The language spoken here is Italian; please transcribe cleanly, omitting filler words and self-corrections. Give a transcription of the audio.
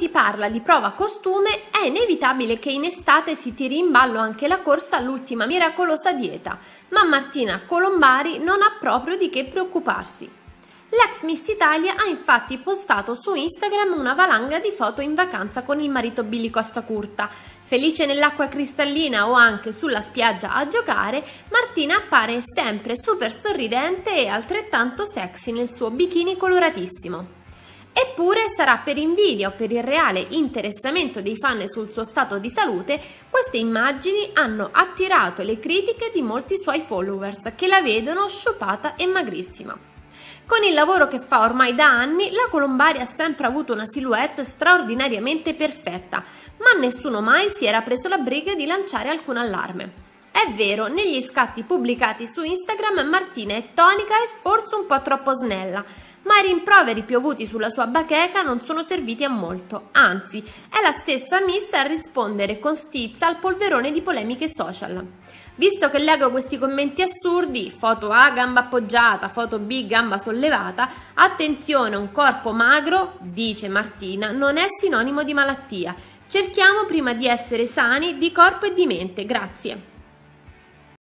si parla di prova costume è inevitabile che in estate si tiri in ballo anche la corsa all'ultima miracolosa dieta, ma Martina Colombari non ha proprio di che preoccuparsi. L'ex Miss Italia ha infatti postato su Instagram una valanga di foto in vacanza con il marito Billy Costacurta. Felice nell'acqua cristallina o anche sulla spiaggia a giocare, Martina appare sempre super sorridente e altrettanto sexy nel suo bikini coloratissimo. Eppure sarà per invidia o per il reale interessamento dei fan sul suo stato di salute, queste immagini hanno attirato le critiche di molti suoi followers che la vedono sciupata e magrissima. Con il lavoro che fa ormai da anni, la Colombari ha sempre avuto una silhouette straordinariamente perfetta, ma nessuno mai si era preso la briga di lanciare alcun allarme. È vero, negli scatti pubblicati su Instagram Martina è tonica e forse un po' troppo snella, ma i rimproveri piovuti sulla sua bacheca non sono serviti a molto, anzi, è la stessa Miss a rispondere con stizza al polverone di polemiche social. Visto che leggo questi commenti assurdi, foto A gamba appoggiata, foto B gamba sollevata, attenzione, un corpo magro, dice Martina, non è sinonimo di malattia. Cerchiamo prima di essere sani di corpo e di mente, grazie.